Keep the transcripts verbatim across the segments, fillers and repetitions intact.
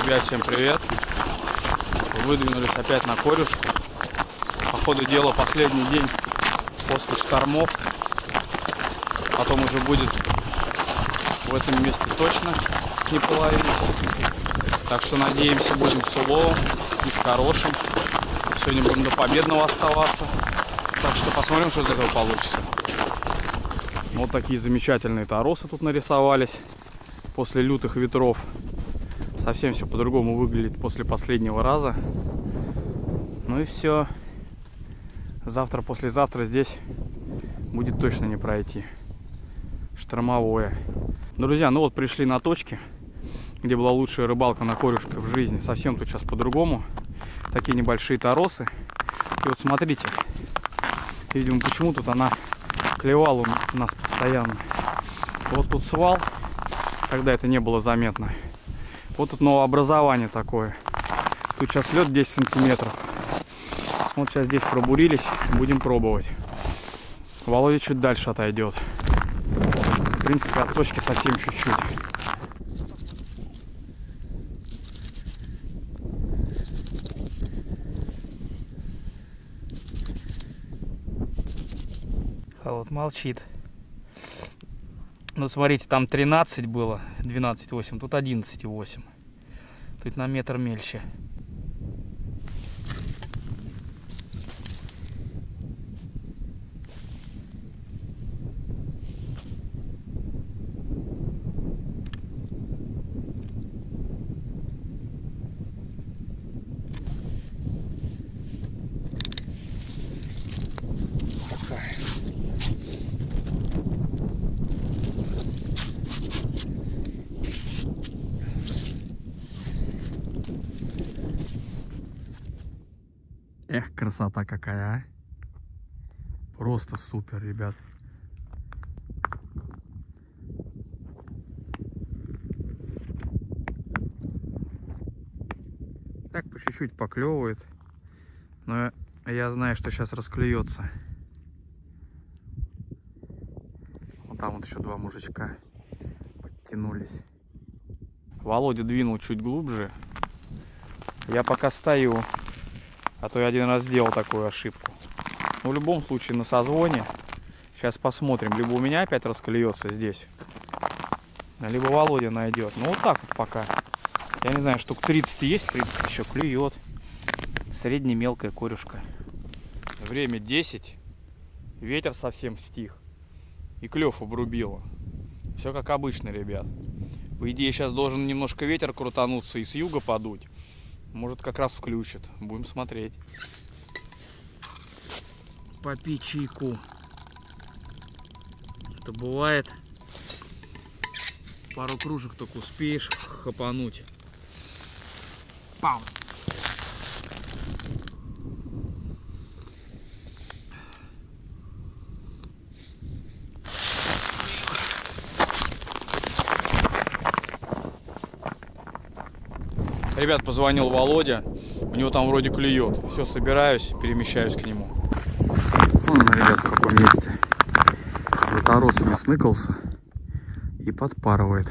Ребят, всем привет! Выдвинулись опять на корюшку. По ходу дела последний день после штормов. Потом уже будет в этом месте точно не половина. Так что надеемся, будем с уловом и с хорошим. Сегодня будем до победного оставаться. Так что посмотрим, что из этого получится. Вот такие замечательные торосы тут нарисовались после лютых ветров. Совсем все по-другому выглядит после последнего раза. Ну и все. Завтра, послезавтра здесь будет точно не пройти. Штормовое. Друзья, ну вот пришли на точки, где была лучшая рыбалка на корюшке в жизни. Совсем тут сейчас по-другому. Такие небольшие торосы. И вот смотрите. Видимо, почему тут она клевала у нас постоянно. Вот тут свал, когда это не было заметно. Вот тут новообразование такое. Тут сейчас лед десять сантиметров. Вот сейчас здесь пробурились. Будем пробовать. Володя чуть дальше отойдет. В принципе, от точки совсем чуть-чуть. А вот молчит. Ну, смотрите, там тринадцать было, двенадцать восемь, тут одиннадцать восемь. Тут на метр мельче. Эх, красота какая, а! Просто супер, ребят. Так по чуть-чуть поклевывает, но я знаю, что сейчас расклюется. Вот там вот еще два мужичка подтянулись. Володя двинул чуть глубже. Я пока стою. А то я один раз сделал такую ошибку. Но в любом случае на созвоне. Сейчас посмотрим. Либо у меня опять раскольется здесь, либо Володя найдет. Ну вот так вот пока. Я не знаю, штук тридцать есть. В принципе, еще клюет. Средне мелкая корюшка. Время десять. Ветер совсем стих. И клев обрубило. Все как обычно, ребят. По идее, сейчас должен немножко ветер крутануться и с юга подуть. Может, как раз включит. Будем смотреть. Попить чайку. Это бывает. Пару кружек только успеешь хапануть. Пам! Ребят, позвонил Володя, у него там вроде клюет. Все, собираюсь, перемещаюсь к нему. Вон, ребят, в каком месте. За торосами сныкался и подпарывает.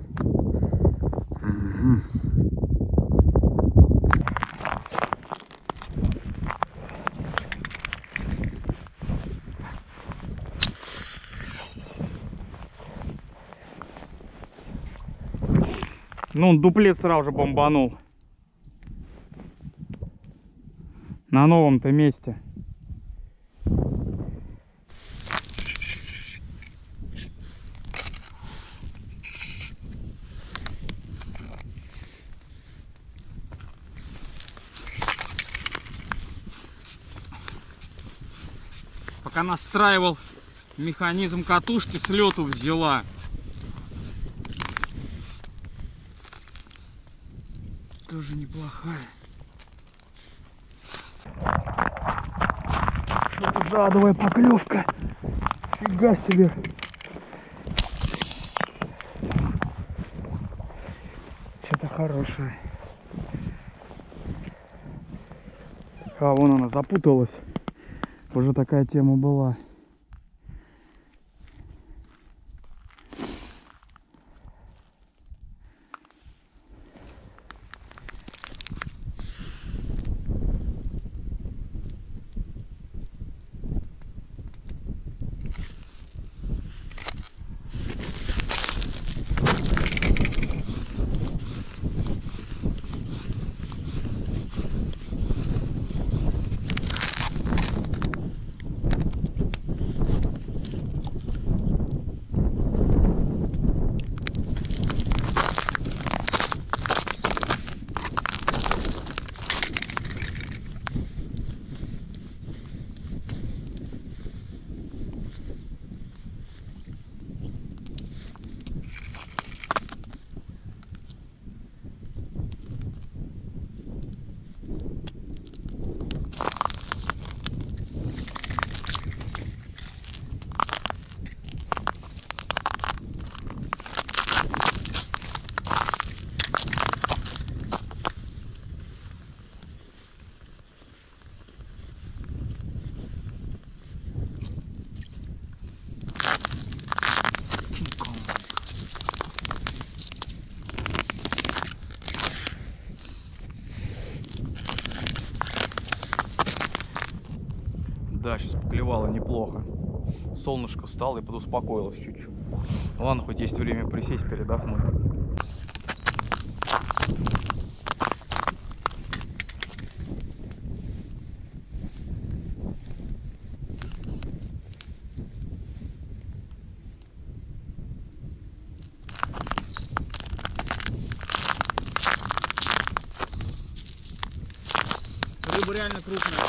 Угу. Ну, он дуплет сразу же бомбанул. На новом-то месте. Пока настраивал механизм катушки, с лету взяла. Тоже неплохая. Что-то за адовая поклевка. Фига себе. Что-то хорошее. А вон она запуталась. Уже такая тема была. поклевало неплохо. Солнышко встало и подуспокоилось чуть-чуть. Ладно, хоть есть время присесть, передохнуть. Рыба реально крупная.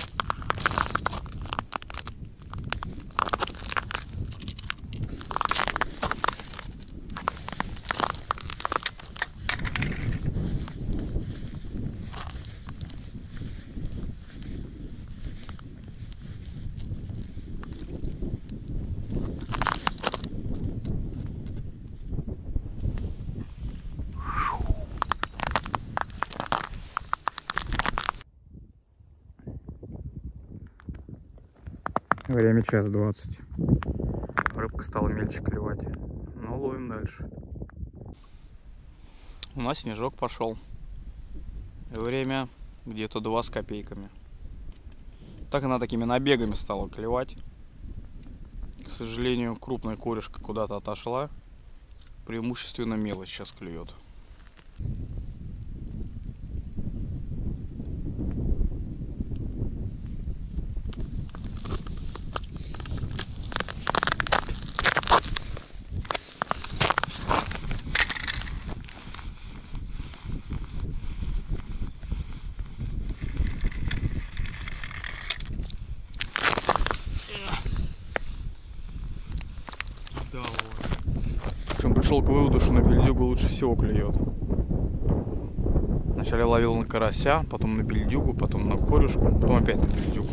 Время час двадцать. Рыбка стала мельче клевать. Но ловим дальше. У нас снежок пошел. И время где-то два с копейками. Так она такими набегами стала клевать. К сожалению, крупная корешка куда-то отошла. Преимущественно мелочь сейчас клюет. Причем пришел к выводу, что на бельдюгу лучше всего клюет. Вначале ловил на карася, потом на бельдюгу, потом на корюшку, потом опять на бельдюгу.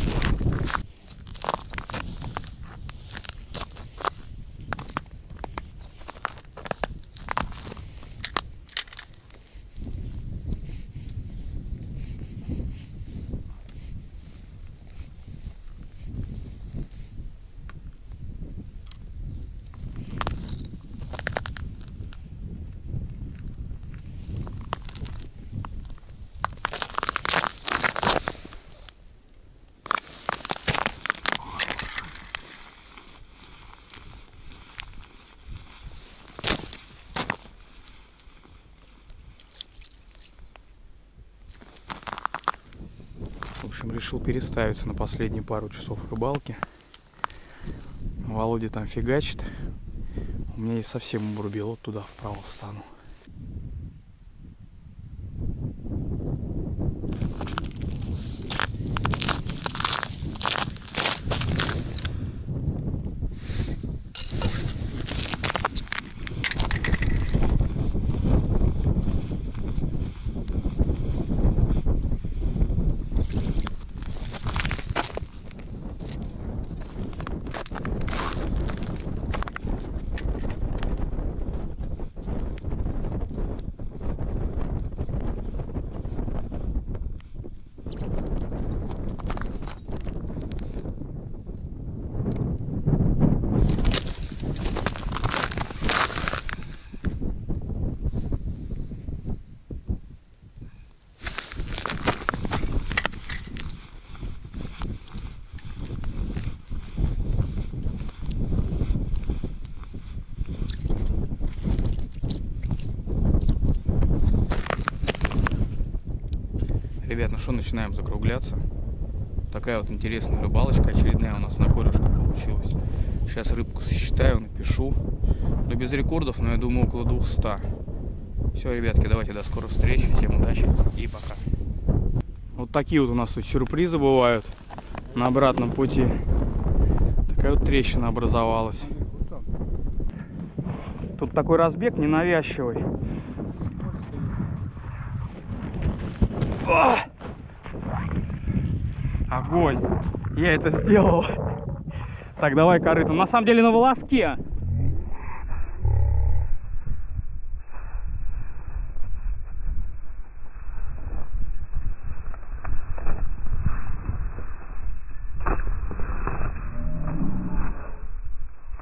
В общем, решил переставиться на последние пару часов рыбалки. Володя там фигачит. У меня и совсем обрубил. Вот туда вправо встану. Ребят, ну что, начинаем закругляться. Такая вот интересная рыбалочка очередная у нас на корюшку получилась. Сейчас рыбку сосчитаю, напишу. Но без рекордов, но я думаю около двухсот. Все, ребятки, давайте до скорых встреч. Всем удачи и пока. Вот такие вот у нас тут сюрпризы бывают на обратном пути. Такая вот трещина образовалась. Тут такой разбег ненавязчивый. О! Огонь! Я это сделал. Так, давай корыто. На самом деле на волоске.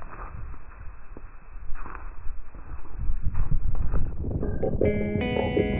Thank you.